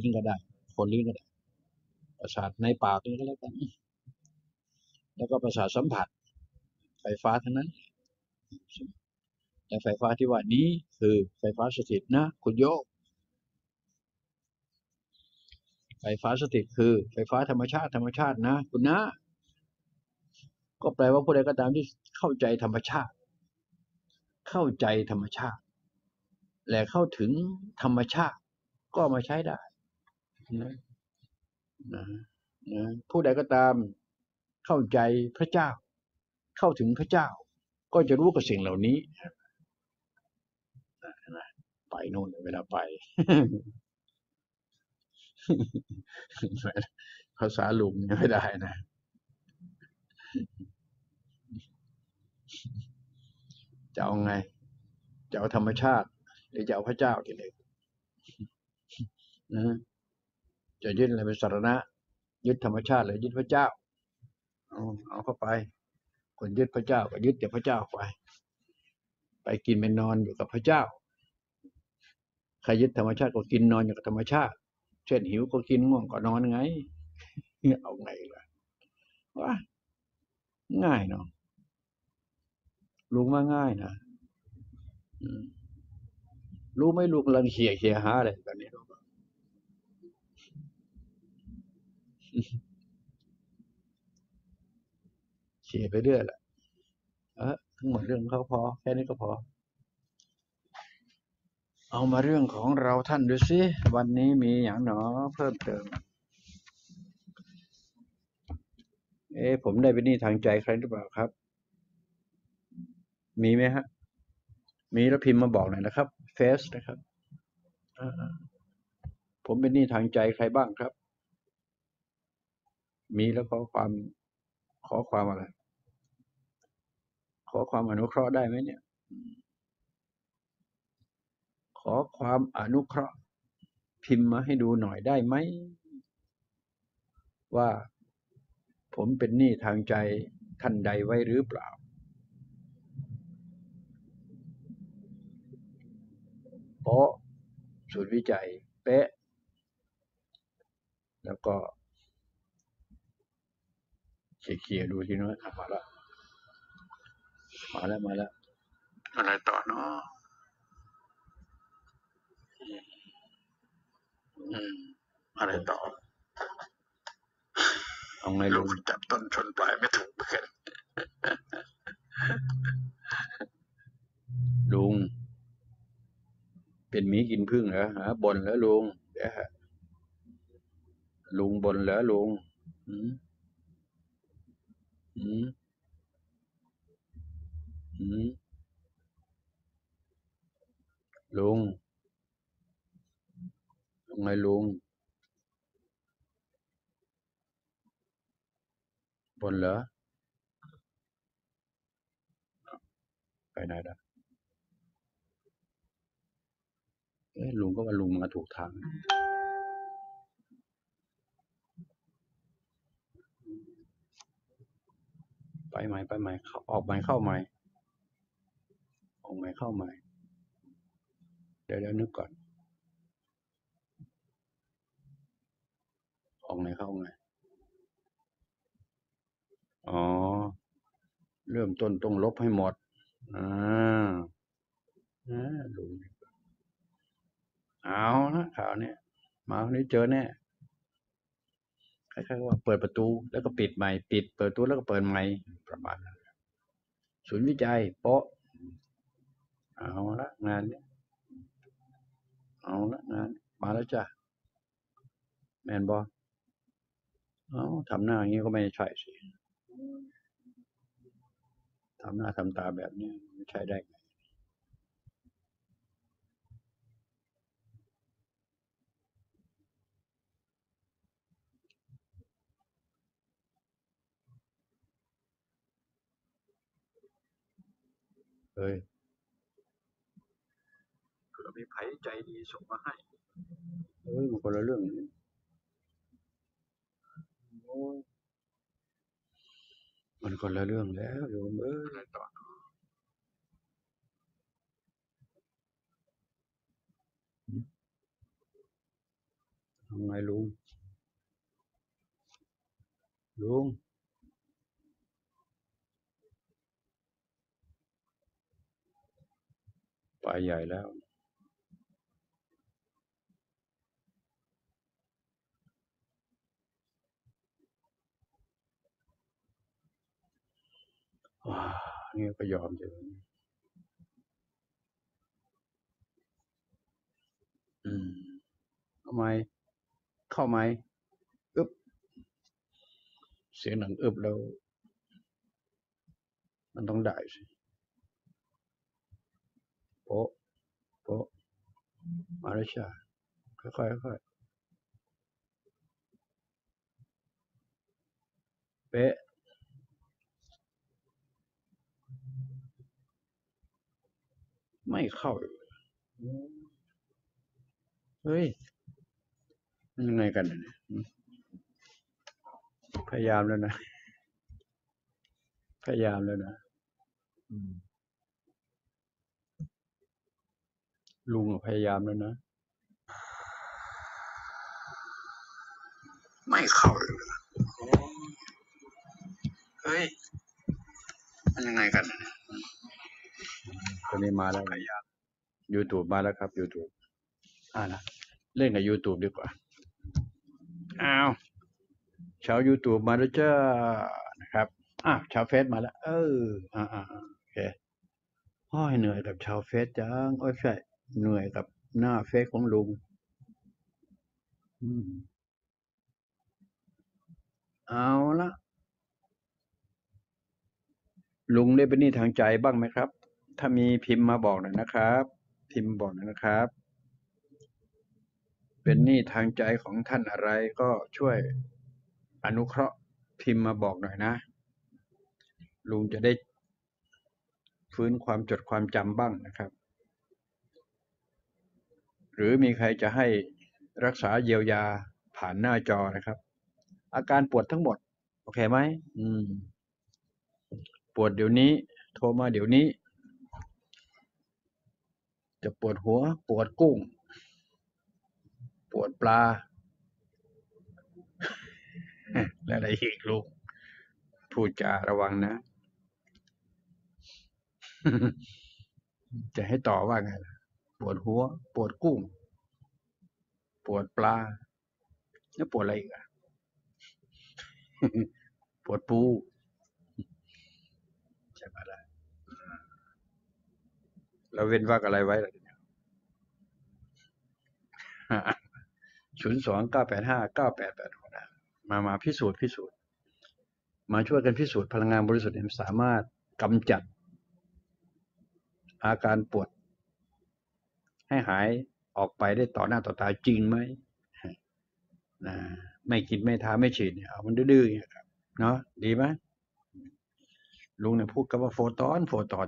ลิ้นก็ได้คนลิ้นก็ได้ประสาทในปากนี่ก็แล้วกันแล้วก็ประสาทสัมผัสไฟฟ้าทั้งนั้นแต่ไฟฟ้าที่ว่านี้คือไฟฟ้าสถิตนะคุณโยกไฟฟ้าสถิตคือไฟฟ้าธรรมชาตินะคุณนะก็แปลว่าผู้ใดก็ตามที่เข้าใจธรรมชาติและเข้าถึงธรรมชาติก็มาใช้ได้นะนะนะผู้ใดก็ตามเข้าใจพระเจ้าเข้าถึงพระเจ้าก็จะรู้กับสิ่งเหล่านี้ไปโน่นเวลาไป ภาษาลุงไม่ได้นะจะเอาไงจะเอาธรรมชาติหรือจะเอาพระเจ้าทีเดียวนะจะยึดอะไรเป็นสรณะยึดธรรมชาติหรือยึดพระเจ้าเอาเข้าไปคนยึดพระเจ้าก็ยึดแต่พระเจ้าไปกินไปนอนอยู่กับพระเจ้าใครยึดธรรมชาติก็กินนอนอยู่กับธรรมชาติเช่นหิวก็กินง่วงก็นอนไงเอาไงล่ะว่าง่ายเนาะลุงว่าง่ายนะรู้ไหมลุงกำลังเขี่ยหาอะไรตอนนี้เขี่ยไปเรื่อยแหละทั้งหมดเรื่องเขาพอแค่นี้ก็พอเอามาเรื่องของเราท่านดูสิวันนี้มีอย่างหนอเพิ่มเติมผมได้เป็นหนี้ทางใจใครหรือเปล่าครับมีไหมฮะมีแล้วพิมพ์มาบอกหน่อยนะครับเฟซนะครับผมเป็นหนี้ทางใจใครบ้างครับมีแล้วขอความอะไรขอความอนุเคราะห์ได้ไหมเนี่ยขอความอนุเคราะห์พิมพ์มาให้ดูหน่อยได้ไหมว่าผมเป็นหนี้ทางใจท่านใดไว้หรือเปล่าเพราะศูนย์วิจัยเป๊ะแล้วก็เคลียร์ดูทีน้อยมาแล้วอะไรต่อเนาะอะไรต่อเอาไงลุงจับต้นชนปลายไม่ถูกเหมือนกันลุงเป็นหมีกินผึ้งเหรอฮะบ่นเหรอลุงเดี๋ยวลุงบ่นเหรอลุงอืมอืมอืมลุงทำไงลุงบ่นเหรอไปไหนล่ะลุงก็ว่าลุงมาถูกทางไปใหม่ออกใหม่เข้าใหม่ออกใหม่เข้าใหม่เดี๋ยวนึกก่อนออกไหนเข้าไงอ๋อเริ่มต้นต้องลบให้หมดอ่าลุงเอานะข่าวนี้มาวันนี้เจอแน่คล้ายๆว่าเปิดประตูแล้วก็ปิดใหม่ปิดเปิดประตูแล้วก็เปิดใหม่ประมาณนั้นศูนย์วิจัยโป๊ะเอาละงานนี้เอาละงานมาแล้วจ้ะแมนบอเอาทำหน้าอย่างนี้ก็ไม่ใช่สิทำหน้าทำตาแบบนี้ไม่ใช่ได้ไงเฮ้ยเผื่อมีไผใจดีส่งมาให้เฮ้ยมันคนละเรื่องนี่โอ้ยมันคนละเรื่องแล้วโยมเอ้ยต่อทำไงลุงไปใหญ่แล้วว้านี่ก็ยอมเลยทำไมเข้าไหมอึบเสียงหนังอึบแล้วมันต้องได้สิโป๊ะโป๊ะมาแล้วใช่ค่อยๆค่อยๆเป๊ะไม่เข้าเฮ้ยยังไงกันเนี่ยพยายามแล้วนะพยายามแล้วนะลุงพยายามแล้วนะไม่เข้าเลยเฮ้ยมันยังไงกันเนี่ยตัวนี้มาแล้วพยายาม YouTube มาแล้วครับ YouTube นะเล่นกับ YouTube ดีกว่าอ้าวชาว YouTube มาแล้วจ้านะครับชาวเฟซมาแล้วโอเคโอ้ยเหนื่อยกับชาวเฟซจังโอ้ยใช่เหนื่อยกับหน้าเฟซของลุงเอาละลุงได้เป็นหนี้ทางใจบ้างไหมครับถ้ามีพิมพ์มาบอกหน่อยนะครับพิมพ์บอกหน่อยนะครับเป็นหนี้ทางใจของท่านอะไรก็ช่วยอนุเคราะห์พิมพ์มาบอกหน่อยนะลุงจะได้ฟื้นความจดความจำบ้างนะครับหรือมีใครจะให้รักษาเยียวยาผ่านหน้าจอนะครับอาการปวดทั้งหมดโอเคไหมปวดเดี๋ยวนี้โทรมาเดี๋ยวนี้จะปวดหัวปวดกุ้งปวดปลาและอะไรอีกลูกพูดจาระวังนะจะให้ต่อว่าไงล่ะปวดหัวปวดกุ้งปวดปลาแล้วปวดอะไรอีกอะปวดปูใช่ไหมล่ะเราเว้นวรรคอะไรไว้ล่ะ02-985-9886มาพิสูจน์มาช่วยกันพิสูจน์พลังงานบริสุทธิ์สามารถกำจัดอาการปวดให้หายออกไปได้ต่อหน้าต่อตาจริงไหมนะไม่กินไม่ทาไม่ฉีดเนี่ยเอามันดื้อๆเนี่ยครับเนาะดีไหมลุงเนี่ยพูดกับว่าโฟตอน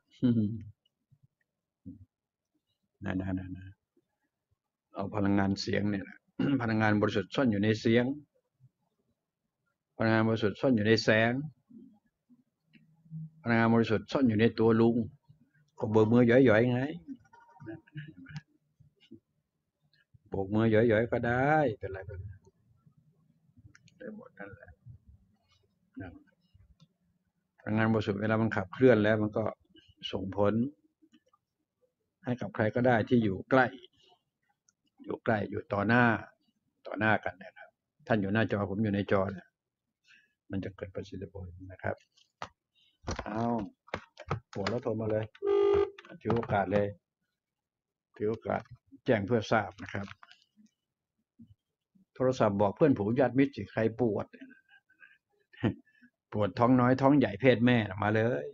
นะเอาพลังงานเสียงเนี่ยพลังงานบริสุทธิ์ซ่อนอยู่ในเสียงพลังงานบริสุทธิ์ซ่อนอยู่ในแสงพลังงานบริสุทธิ์ซ่อนอยู่ในตัวลุงก็เบิกมือหย่อยๆไงโบกมือหย่อยๆก็ได้เป็นไรเป็นได้หมดนั่นแหละพลังงานบริสุทธิ์เวลามันขับเคลื่อนแล้วมันก็ส่งผลให้กับใครก็ได้ที่อยู่ใกล้อยู่ต่อหน้ากันนะครับท่านอยู่หน้าจอผมอยู่ในจอเนี่ยมันจะเกิดประสิทธิผลนะครับเอาโหแล้วโทรมาเลยถือโอกาสเลยถือโอกาสแจ้งเพื่อทราบนะครับโทรศัพท์บอกเพื่อนผูญาติมิตรสิใครปวดท้องน้อยท้องใหญ่เพศแม่มาเลย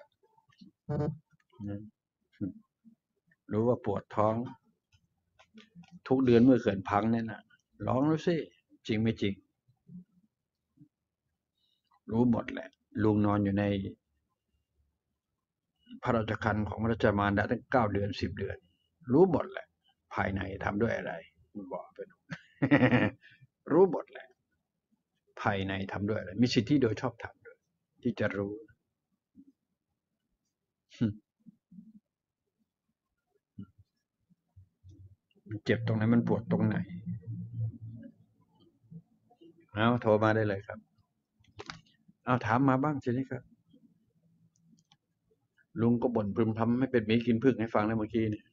รู้ว่าปวดท้องทุกเดือนเมื่อเขื่อนพังเนี่ยนะร้องแล้วสิจริงไม่จริงรู้หมดแหละลุงนอนอยู่ในพระราชคันของพระราชมารดาตั้ง9 เดือน10 เดือนรู้หมดแหละภายในทำด้วยอะไรบอกไปรู้หมดแหละภายในทำด้วยอะไรมีสิทธิโดยชอบธรรมด้วยที่จะรู้มันเจ็บตรงไหนมันปวดตรงไหนเอาโทรมาได้เลยครับเอาถามมาบ้างทีนี้ครับลุงก็บ่นพึมพำไม่เป็นหมีกินผึ้งให้ฟังแล้วเมื่อกี้เนี่ย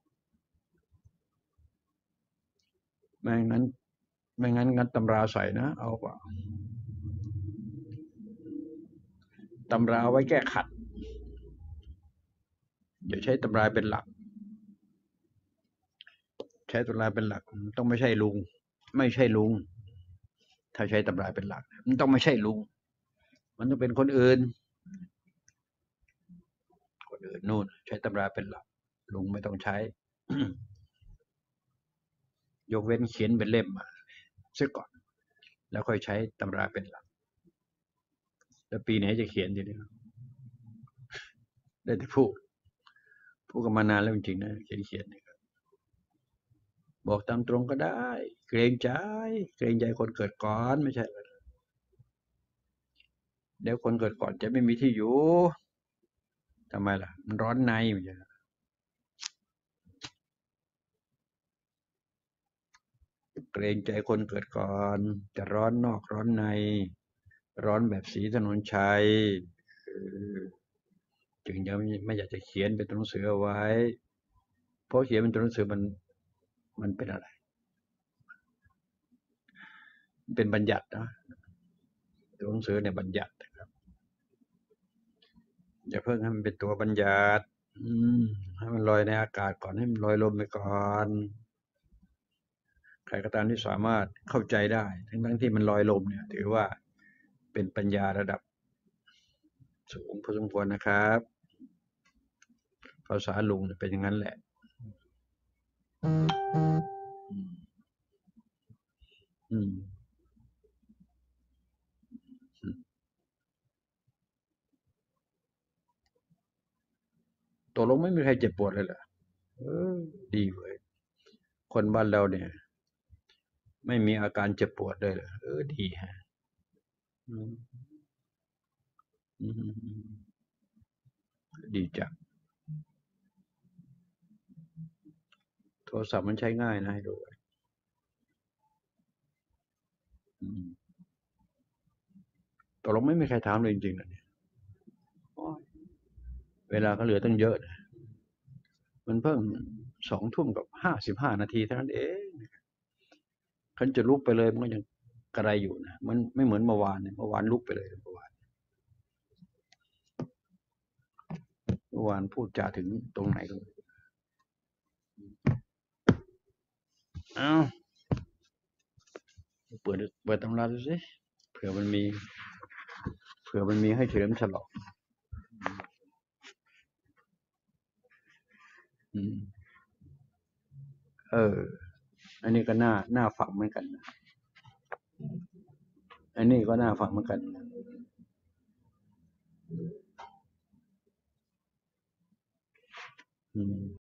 ไม่งั้นงัดตำราใส่นะเอาเปล่าตำราเอาไว้แก้ขัดอย่าใช้ตำราเป็นหลักใช้ตำราเป็นหลักต้องไม่ใช่ลุงไม่ใช่ลุงถ้าใช้ตำราเป็นหลักมันต้องไม่ใช่ลุงมันต้องเป็นคนอื่นนู่นใช้ตำราเป็นหลักลุงไม่ต้องใช้ยกเว้นเขียนเป็นเล่มมาซะก่อนแล้วค่อยใช้ตำราเป็นหลักแล้วปีไหนจะเขียนทีนี้ได้แต่พูดกันมานานแล้วจริงๆนะเขียนบอกตามตรงก็ได้เกรงใจคนเกิดก่อนไม่ใช่เดี๋ยวคนเกิดก่อนจะไม่มีที่อยู่ทำไมล่ะมันร้อนในไม่ใช่เกรงใจคนเกิดก่อนจะร้อนนอกร้อนในร้อนแบบสีถนนชัยจึงยังไม่อยากจะเขียนเป็นตัวหนังสือเอาไว้เพราะเขียนเป็นตัวหนังสือมันเป็นอะไรเป็นบัญญัตินะตัวหนังสือเนี่ยบัญญัตินะครับอย่าเพิ่งให้มันเป็นตัวบัญญัติให้มันลอยในอากาศก่อนให้มันลอยลมไปก่อนใครก็ตามที่สามารถเข้าใจได้ทั้งที่มันลอยลมเนี่ยถือว่าเป็นปัญญาระดับสูงพอสมควรนะครับภาษาลุงเป็นอย่างนั้นแหละอืมตกลงไม่มีใครเจ็บปวดเลยเหรอเออดีเว้ยคนบ้านเราเนี่ยไม่มีอาการเจ็บปวดเลยเหรอดีฮะอืมอืมดีจังโทรศัพท์มันใช้ง่ายนะให้ดูอืมตกลงไม่มีใครถามเลยจริงๆนะเนี่ยเวลาก็เหลือตั้งเยอะนะมันเพิ่ง2 ทุ่มกับ55 นาทีเท่านั้นเองคันจะลุกไปเลยมันก็ยังกระไรอยู่นะมันไม่เหมือนเมื่อวานเนี่ยเมื่อวานลุกไปเลยเมื่อวานพูดจาถึงตรงไหนก็เอ้าเปิดตำราดูสิเผื่อมันมีเผื่อมันมีให้เฉลิมฉลองอืมเอออันนี้ก็น่าฟังเหมือนกันนะอันนี้ก็น่าฟังเหมือนกันอืม